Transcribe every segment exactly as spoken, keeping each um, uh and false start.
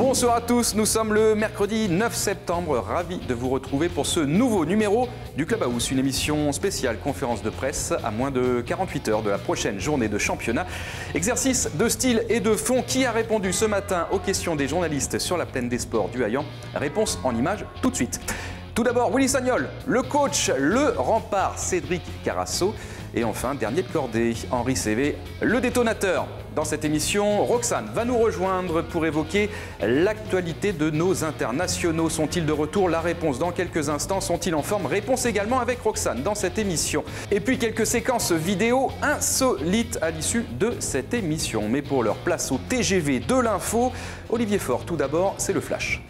Bonsoir à tous, nous sommes le mercredi neuf septembre, ravi de vous retrouver pour ce nouveau numéro du Club House, une émission spéciale conférence de presse à moins de quarante-huit heures de la prochaine journée de championnat. Exercice de style et de fond. Qui a répondu ce matin aux questions des journalistes sur la plaine des sports du Haillan? Réponse en images tout de suite. Tout d'abord, Willy Sagnol, le coach, le rempart, Cédric Carasso. Et enfin, dernier de cordée, Henri Cévé, le détonateur. Dans cette émission, Roxane va nous rejoindre pour évoquer l'actualité de nos internationaux. Sont-ils de retour? La réponse dans quelques instants. Sont-ils en forme? Réponse également avec Roxane dans cette émission. Et puis quelques séquences vidéo insolites à l'issue de cette émission. Mais pour leur place au T G V de l'info, Olivier Faure, tout d'abord, c'est le flash.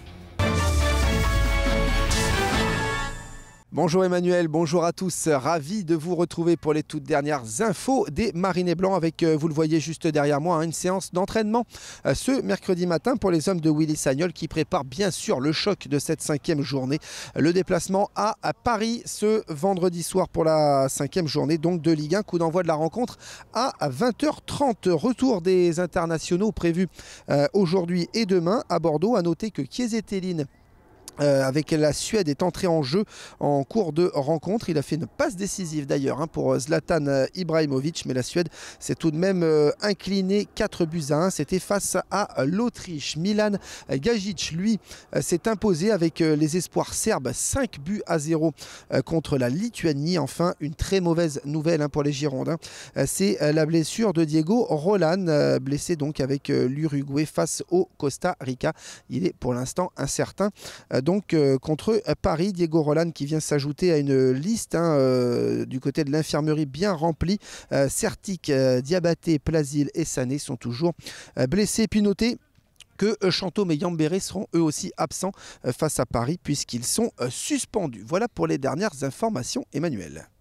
Bonjour Emmanuel, bonjour à tous, ravi de vous retrouver pour les toutes dernières infos des Marinés Blancs avec, vous le voyez juste derrière moi, une séance d'entraînement ce mercredi matin pour les hommes de Willy Sagnol qui préparent bien sûr le choc de cette cinquième journée. Le déplacement à Paris ce vendredi soir pour la cinquième journée donc de Ligue un, coup d'envoi de la rencontre à vingt heures trente. Retour des internationaux prévus aujourd'hui et demain à Bordeaux. À noter que Kiese Thelin Euh, avec la Suède est entré en jeu en cours de rencontre. Il a fait une passe décisive d'ailleurs hein, pour Zlatan Ibrahimovic, mais la Suède s'est tout de même euh, inclinée quatre buts à un. C'était face à l'Autriche. Milan Gajic, lui, euh, s'est imposé avec euh, les espoirs serbes cinq buts à zéro euh, contre la Lituanie. Enfin, une très mauvaise nouvelle hein, pour les Girondins. Euh, C'est euh, la blessure de Diego Roland, euh, blessé donc avec euh, l'Uruguay face au Costa Rica. Il est pour l'instant incertain. Euh, Donc euh, contre Paris, Diego Roland qui vient s'ajouter à une liste hein, euh, du côté de l'infirmerie bien remplie. Euh, Sertic, euh, Diabaté, Plasil et Sané sont toujours euh, blessés. Puis notez que euh, Chantôme et Yambéré seront eux aussi absents euh, face à Paris puisqu'ils sont euh, suspendus. Voilà pour les dernières informations, Emmanuel.